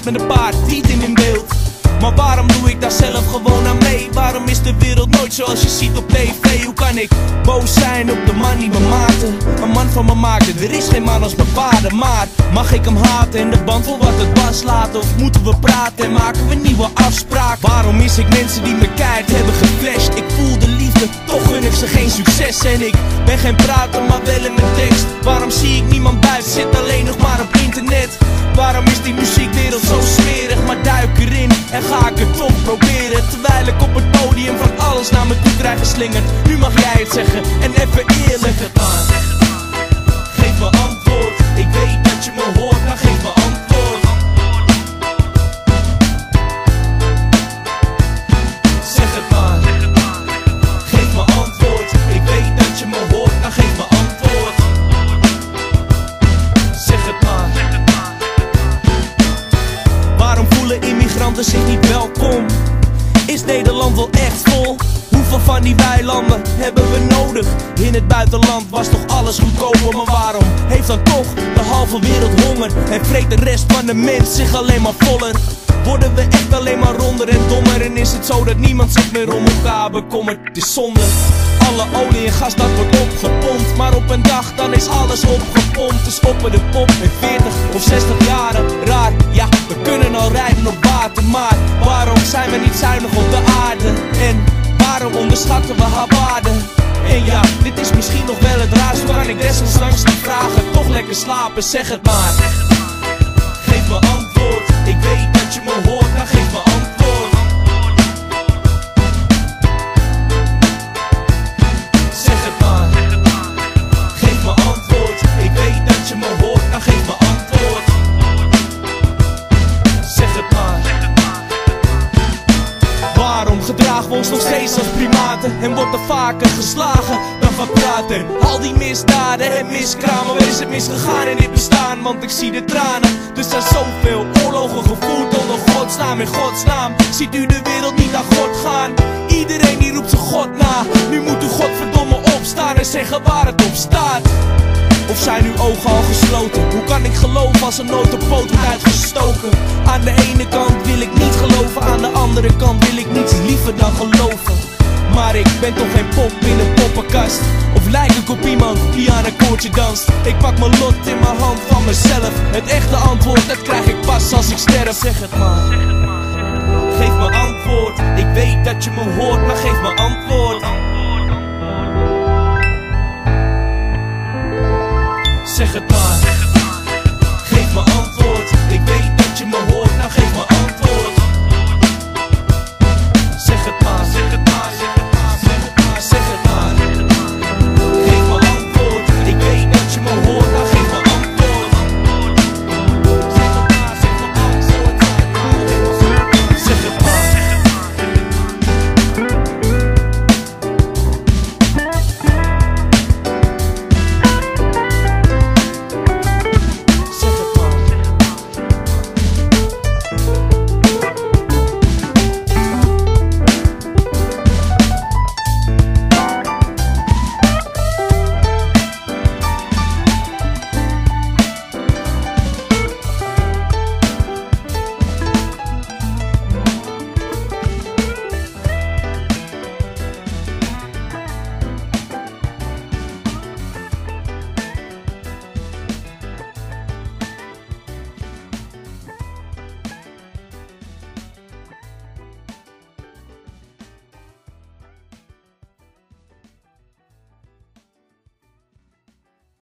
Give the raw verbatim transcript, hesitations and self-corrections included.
paard met een paard, niet in in beeld. Maar waarom doe ik daar zelf gewoon aan mee? Waarom is de wereld nooit zoals je ziet op tv? Hoe kan ik boos zijn op de man die me maakte? Een man van me maakte, er is geen man als mijn vader. Maar mag ik hem haten en de band voor wat het was laten? Of moeten we praten en maken we nieuwe afspraken? Waarom mis ik mensen die me keihard hebben geflasht? Ik voel de liefde, toch gun ik ze geen succes. En ik ben geen prater, maar wel in mijn tekst. Waarom zie ik niemand buiten, zit alleen nog maar op internet? Waarom is die muziekwereld zo smerig? Maar duik erin en ga ik het toch proberen. Terwijl ik op het podium van alles naar me toe krijg geslingerd. Nu mag jij het zeggen en even eerlijk. Zeg het maar, geef me antwoord. Ik weet dat je me hoort, maar geef me antwoord. Zeg het maar, geef me antwoord. Ik weet dat je me hoort, maar geef me antwoord. Zeg het maar. Waarom voelen immigranten zich niet welkom? Is Nederland wel echt vol? Hoeveel van die weilanden hebben we nodig? In het buitenland was toch alles goedkoper? Maar waarom heeft dan toch de halve wereld honger? En vreet de rest van de mens zich alleen maar voller? Worden we echt alleen maar ronder en dommer? En is het zo dat niemand zich meer om elkaar bekommert? Het is zonde. Alle olie en gas dat wordt opgepompt. Maar op een dag dan is alles opgepompt. Dus op de pop in veertig of zestig jaren. Raar, ja, we kunnen al rijden op water. Maar waarom zijn we niet zuinig op de aarde? En waarom onderschatten we haar waarde? En ja, dit is misschien nog wel het raarste. Kan ik desondanks niet vragen, toch lekker slapen, zeg het maar. Geef me antwoord, ik weet dat je me hoort, maar geef me antwoord. Zeg het maar, geef me antwoord, ik weet dat je me hoort, maar geef me antwoord. Zeg het maar. Waarom gedragen we ons nog steeds als primaten? En wordt er vaker geslagen dan van praten? Al die misdaden en miskramen, waar is het misgegaan in dit bestaan? Want ik zie de tranen, er zijn zoveel oorlogen gevoerd onder godsnaam. In godsnaam ziet u de wereld niet naar God gaan. Iedereen die roept zijn God na. Nu moet u godverdomme opstaan en zeggen waar het op staat. Of zijn uw ogen al gesloten? Hoe kan ik geloven als er nooit een poot wordt uitgestoken? Aan de ene kant wil ik niet geloven, aan de andere kant wil ik niets liever dan geloven. Maar ik ben toch geen pop in een poppenkast. Of lijk ik op iemand die aan een koordje danst? Ik pak mijn lot in mijn hand van mezelf. Het echte antwoord, dat krijg ik pas als ik sterf. Zeg het maar, geef me antwoord. Ik weet dat je me hoort, maar geef me antwoord. Zeg het maar.